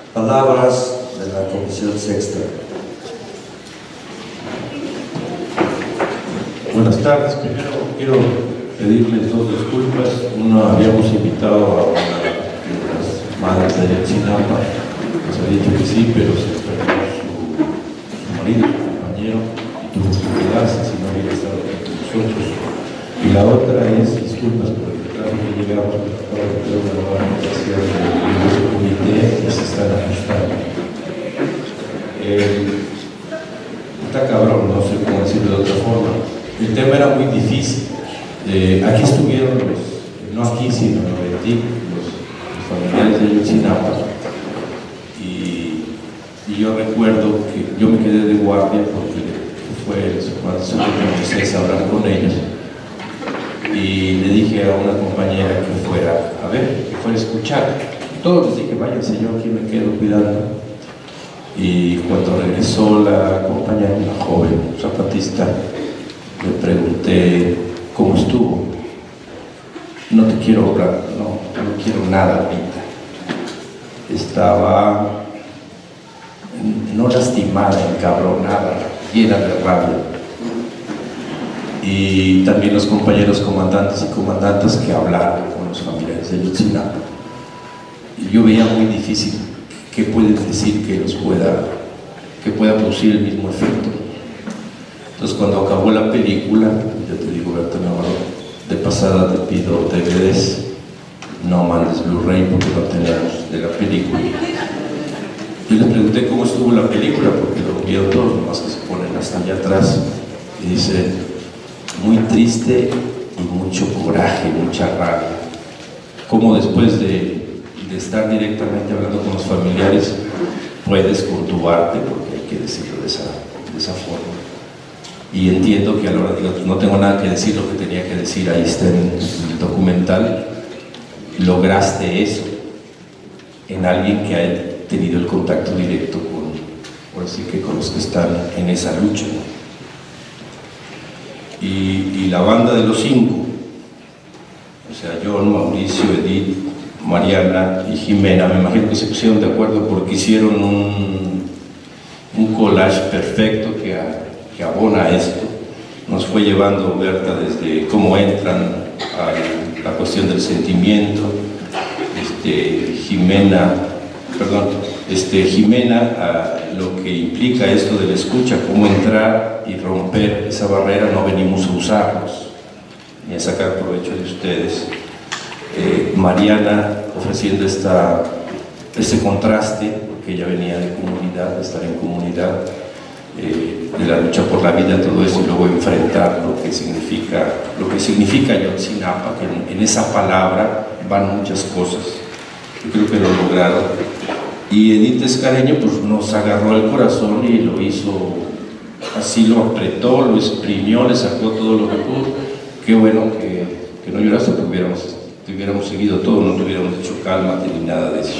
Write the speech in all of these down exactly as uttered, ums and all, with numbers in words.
Palabras de la Comisión Sexta. Buenas tardes. Primero quiero pedirles dos disculpas. Uno, habíamos invitado a una de las madres de Ayotzinapa, nos ha dicho que sí, pero se enfermó su, su marido, su compañero, y tuvo que quedarse si no hubiera estado con nosotros. Y la otra es disculpas por el retraso que llegamos, pero acabo de tener una nueva noticia del comité que se están ajustando. Eh, está cabrón, no sé cómo decirlo de otra forma. El tema era muy difícil. Eh, aquí estuvieron los, no aquí, sino en Novetí, los, los familiares de Ayotzinapa. Y, y yo recuerdo que yo me quedé de guardia porque fue su Moisés a hablar con ellos. Y le dije a una compañera que fuera a ver, que fuera a escuchar. Todos les dije, váyanse, yo aquí me quedo cuidando. Y cuando regresó la compañera, una joven zapatista, le pregunté cómo estuvo. No te quiero hablar, no, no quiero nada ahorita. Estaba no lastimada, encabronada, llena de rabia. Y también los compañeros comandantes y comandantes que hablaron con los familiares de Ayotzinapa. Y yo veía muy difícil qué pueden decir que los pueda, que pueda producir el mismo efecto. Entonces, cuando acabó la película, yo te digo, Berta Navarro, de pasada te pido D V Ds, no mandes Blu-ray porque no tenemos de la película. Yo le pregunté cómo estuvo la película, porque lo vieron todos, nomás que se ponen hasta allá atrás, y dice, muy triste y mucho coraje, mucha rabia. Como después de, de estar directamente hablando con los familiares, puedes conturbarte, porque hay que decirlo de esa, de esa forma. Y entiendo que a la hora digo, pues no tengo nada que decir, lo que tenía que decir, ahí está en el documental. Lograste eso en alguien que ha tenido el contacto directo con, por decir que con los que están en esa lucha. Y, y la banda de los cinco, o sea, John, Mauricio, Edith, Mariana y Jimena, me imagino que se pusieron de acuerdo porque hicieron un, un collage perfecto que, a, que abona esto. Nos fue llevando Berta desde cómo entran a la cuestión del sentimiento, este, Jimena, perdón, este, Jimena a lo que implica esto de la escucha, cómo entrar y romper esa barrera. No venimos a usarlos ni a sacar provecho de ustedes. Eh, Mariana ofreciendo esta, este contraste, porque ella venía de comunidad, de estar en comunidad, eh, de la lucha por la vida, todo eso, y luego enfrentar lo que significa, lo que significa Ayotzinapa, que en, en esa palabra van muchas cosas. Yo creo que lo lograron. Y Edith Escareño pues nos agarró el corazón y lo hizo, así lo apretó, lo exprimió, le sacó todo lo que pudo. Qué bueno que, que no lloraste, porque hubiéramos, te hubiéramos seguido todo, no te hubiéramos hecho cálmate ni nada de eso.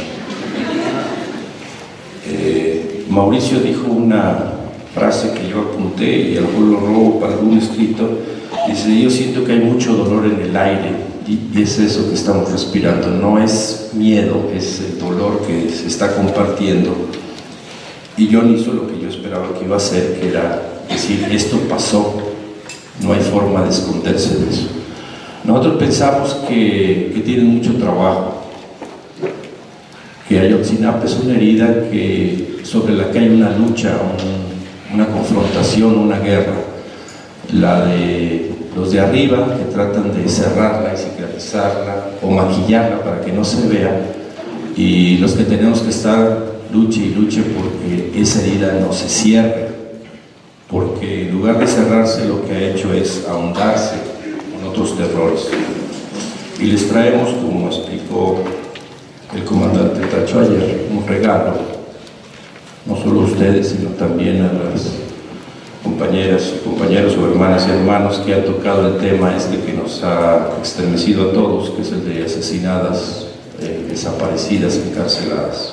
Eh, Mauricio dijo una frase que yo apunté y a lo mejor lo robo para algún escrito. Dice, yo siento que hay mucho dolor en el aire. Y es eso que estamos respirando, no es miedo, es el dolor que se está compartiendo. Y John hizo lo que yo esperaba que iba a hacer, que era decir, esto pasó, no hay forma de esconderse de eso. Nosotros pensamos que, que tienen mucho trabajo, que Ayotzinapa es una herida que, sobre la que hay una lucha, un, una confrontación, una guerra, la de los de arriba que tratan de cerrarla y cicatrizarla o maquillarla para que no se vea, y los que tenemos que estar luche y luche porque esa herida no se cierre, porque en lugar de cerrarse lo que ha hecho es ahondarse en otros terrores. Y les traemos, como explicó el comandante Tacho ayer, un regalo, no solo a ustedes, sino también a las compañeras, compañeros o hermanas y hermanos que han tocado el tema este que nos ha estremecido a todos, que es el de asesinadas, eh, desaparecidas, encarceladas.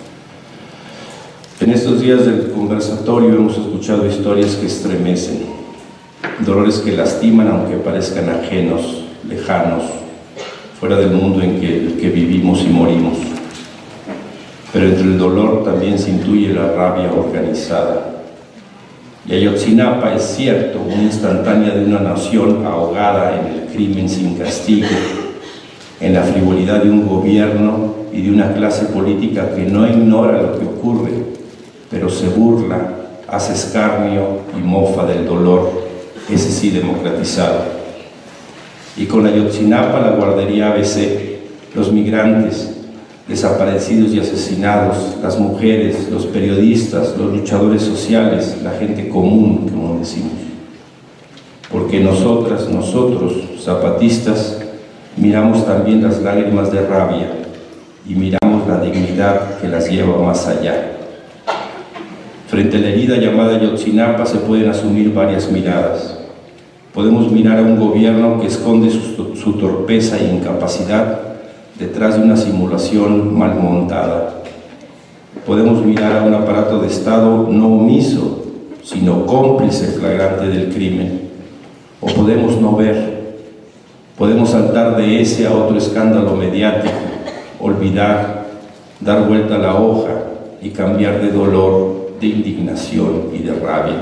En estos días del conversatorio hemos escuchado historias que estremecen, dolores que lastiman aunque parezcan ajenos, lejanos, fuera del mundo en que, el que vivimos y morimos. pero entre el dolor también se intuye la rabia organizada. Y Ayotzinapa es cierto, una instantánea de una nación ahogada en el crimen sin castigo, en la frivolidad de un gobierno y de una clase política que no ignora lo que ocurre, pero se burla, hace escarnio y mofa del dolor, ese sí democratizado. Y con Ayotzinapa, la guardería A B C, los migrantes, desaparecidos y asesinados, las mujeres, los periodistas, los luchadores sociales, la gente común, como decimos. Porque nosotras, nosotros, zapatistas, miramos también las lágrimas de rabia y miramos la dignidad que las lleva más allá. Frente a la herida llamada Ayotzinapa se pueden asumir varias miradas. Podemos mirar a un gobierno que esconde su, su torpeza e incapacidad detrás de una simulación mal montada. Podemos mirar a un aparato de Estado no omiso, sino cómplice flagrante del crimen. O podemos no ver, podemos saltar de ese a otro escándalo mediático, olvidar, dar vuelta a la hoja y cambiar de dolor, de indignación y de rabia.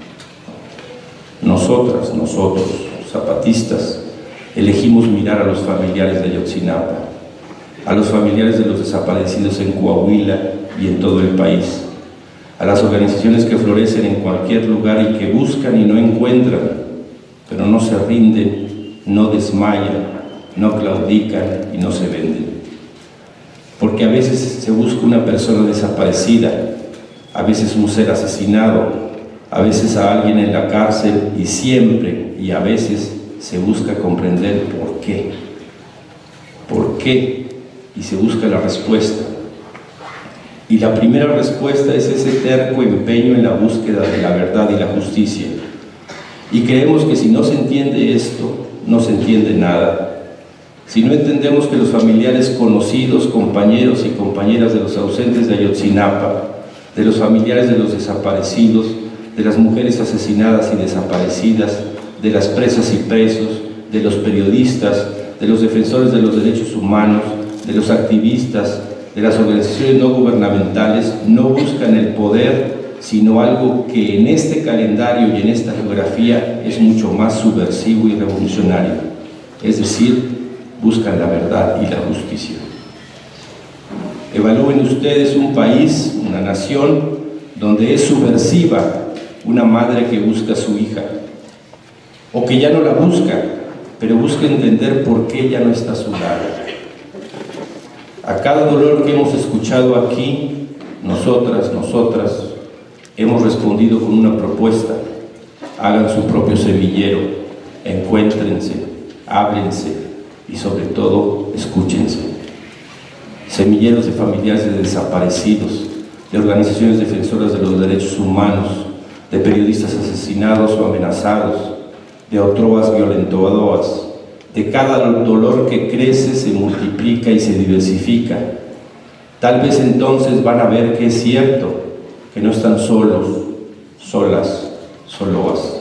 Nosotras, nosotros, zapatistas, elegimos mirar a los familiares de Ayotzinapa, a los familiares de los desaparecidos en Coahuila y en todo el país, a las organizaciones que florecen en cualquier lugar y que buscan y no encuentran, pero no se rinden, no desmayan, no claudican y no se venden. Porque a veces se busca una persona desaparecida, a veces un ser asesinado, a veces a alguien en la cárcel y siempre y a veces se busca comprender por qué. ¿Por qué? Y se busca la respuesta. Y la primera respuesta es ese terco empeño en la búsqueda de la verdad y la justicia. Y creemos que si no se entiende esto, no se entiende nada. Si no entendemos que los familiares conocidos, compañeros y compañeras de los ausentes de Ayotzinapa, de los familiares de los desaparecidos, de las mujeres asesinadas y desaparecidas, de las presas y presos, de los periodistas, de los defensores de los derechos humanos, de los activistas, de las organizaciones no gubernamentales, no buscan el poder, sino algo que en este calendario y en esta geografía es mucho más subversivo y revolucionario, es decir, buscan la verdad y la justicia. Evalúen ustedes un país, una nación, donde es subversiva una madre que busca a su hija, o que ya no la busca, pero busca entender por qué ya no está a su lado. A cada dolor que hemos escuchado aquí, nosotras, nosotras, hemos respondido con una propuesta: hagan su propio semillero, encuéntrense, háblense y sobre todo, escúchense. Semilleros de familiares de desaparecidos, de organizaciones defensoras de los derechos humanos, de periodistas asesinados o amenazados, de otrovas violentadoras. De cada dolor que crece, se multiplica y se diversifica. Tal vez entonces van a ver que es cierto, que no están solos, solas, soloas.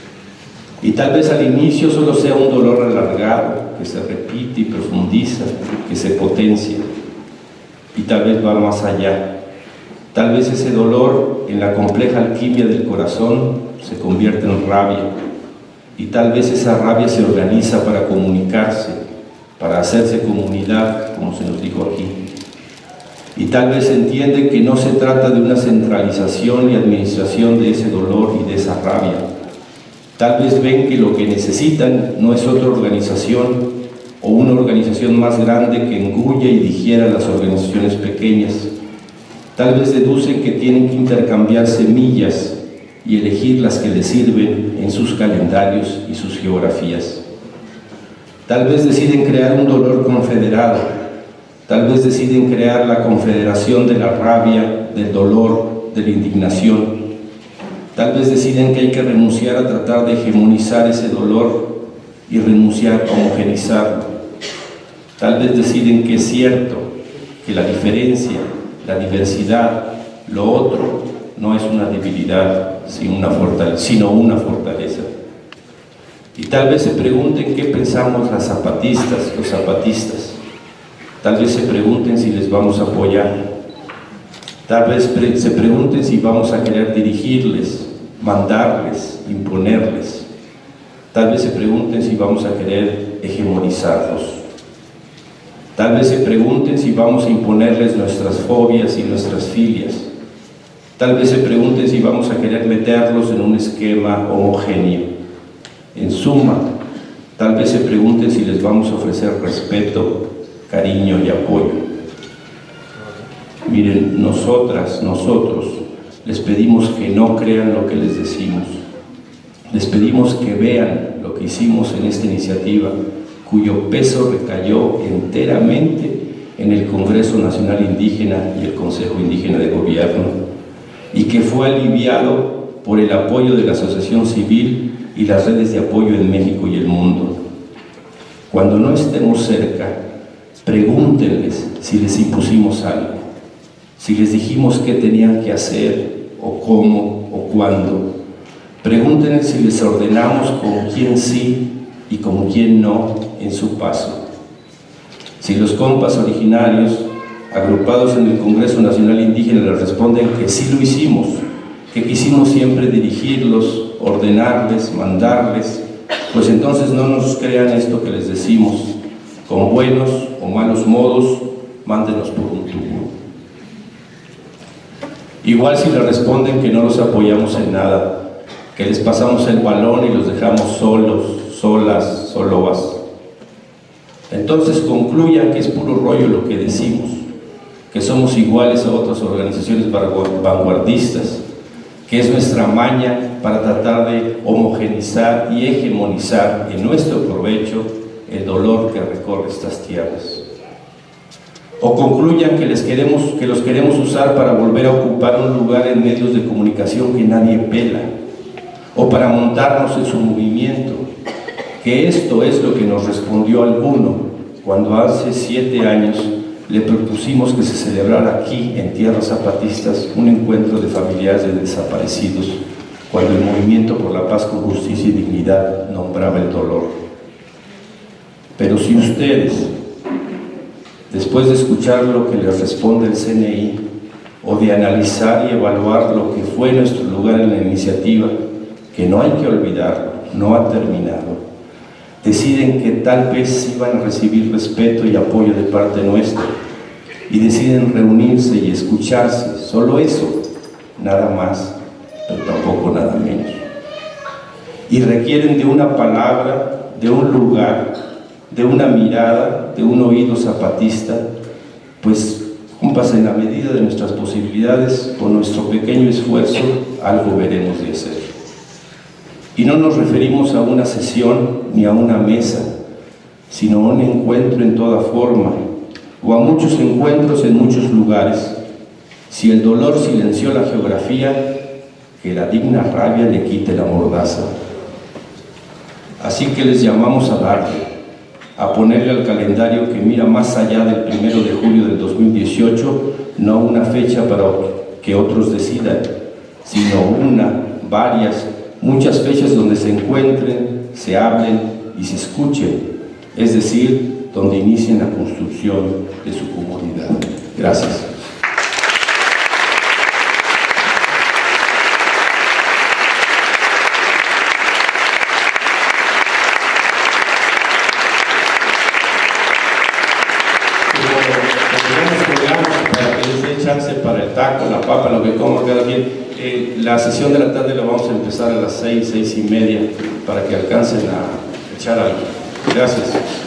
Y tal vez al inicio solo sea un dolor alargado, que se repite y profundiza, que se potencia. Y tal vez va más allá. Tal vez ese dolor, en la compleja alquimia del corazón, se convierte en rabia. Y tal vez esa rabia se organiza para comunicarse, para hacerse comunidad, como se nos dijo aquí. Y tal vez se entiende que no se trata de una centralización y administración de ese dolor y de esa rabia. Tal vez ven que lo que necesitan no es otra organización o una organización más grande que engulle y digiera las organizaciones pequeñas. Tal vez deducen que tienen que intercambiar semillas y elegir las que les sirven en sus calendarios y sus geografías. Tal vez deciden crear un dolor confederado, tal vez deciden crear la confederación de la rabia, del dolor, de la indignación. Tal vez deciden que hay que renunciar a tratar de hegemonizar ese dolor y renunciar a homogenizarlo. Tal vez deciden que es cierto que la diferencia, la diversidad, lo otro, no es una debilidad, sino una fortaleza, sino una fortaleza. Y tal vez se pregunten qué pensamos las zapatistas, los zapatistas. Tal vez se pregunten si les vamos a apoyar. Tal vez pre se pregunten si vamos a querer dirigirles, mandarles, imponerles. Tal vez se pregunten si vamos a querer hegemonizarlos. Tal vez se pregunten si vamos a imponerles nuestras fobias y nuestras filias. Tal vez se pregunten si vamos a querer meterlos en un esquema homogéneo. En suma, tal vez se pregunten si les vamos a ofrecer respeto, cariño y apoyo. Miren, nosotras, nosotros, les pedimos que no crean lo que les decimos. Les pedimos que vean lo que hicimos en esta iniciativa, cuyo peso recayó enteramente en el Congreso Nacional Indígena y el Consejo Indígena de Gobierno, y que fue aliviado por el apoyo de la asociación civil y las redes de apoyo en México y el mundo. Cuando no estemos cerca, pregúntenles si les impusimos algo, si les dijimos qué tenían que hacer, o cómo, o cuándo. Pregúntenles si les ordenamos con quién sí y con quién no en su paso. Si los compas originarios, agrupados en el Congreso Nacional Indígena, les responden que sí lo hicimos, que quisimos siempre dirigirlos, ordenarles, mandarles, pues entonces no nos crean esto que les decimos, con buenos o malos modos, mándenos por un tubo. Igual si les responden que no los apoyamos en nada, que les pasamos el balón y los dejamos solos, solas, solovas. Entonces concluyan que es puro rollo lo que decimos, que somos iguales a otras organizaciones vanguardistas, que es nuestra maña para tratar de homogenizar y hegemonizar en nuestro provecho el dolor que recorre estas tierras. O concluyan que, les queremos, que los queremos usar para volver a ocupar un lugar en medios de comunicación que nadie pela, o para montarnos en su movimiento, que esto es lo que nos respondió alguno cuando hace siete años le propusimos que se celebrara aquí, en tierras zapatistas, un encuentro de familiares de desaparecidos, cuando el Movimiento por la Paz con Justicia y Dignidad nombraba el dolor. Pero si ustedes, después de escuchar lo que les responde el C N I, o de analizar y evaluar lo que fue nuestro lugar en la iniciativa, que no hay que olvidarlo, no ha terminado, deciden que tal vez iban a recibir respeto y apoyo de parte nuestra, y deciden reunirse y escucharse, solo eso, nada más, pero tampoco nada menos. Y requieren de una palabra, de un lugar, de una mirada, de un oído zapatista, pues, compas, en la medida de nuestras posibilidades, con nuestro pequeño esfuerzo, algo veremos de hacer. Y no nos referimos a una sesión ni a una mesa, sino a un encuentro en toda forma, o a muchos encuentros en muchos lugares. Si el dolor silenció la geografía, que la digna rabia le quite la mordaza. Así que les llamamos a darle, a ponerle al calendario que mira más allá del primero de julio del dos mil dieciocho, no una fecha para que otros decidan, sino una, varias, muchas fechas donde se encuentren, se hablen y se escuchen, es decir, donde inicien la construcción de su comunidad. Gracias. Para que les dé chance para el taco, la papa, lo que coma cada quien. Eh, la sesión de la tarde la vamos a empezar a las seis, seis y media, para que alcancen a echar algo. Gracias.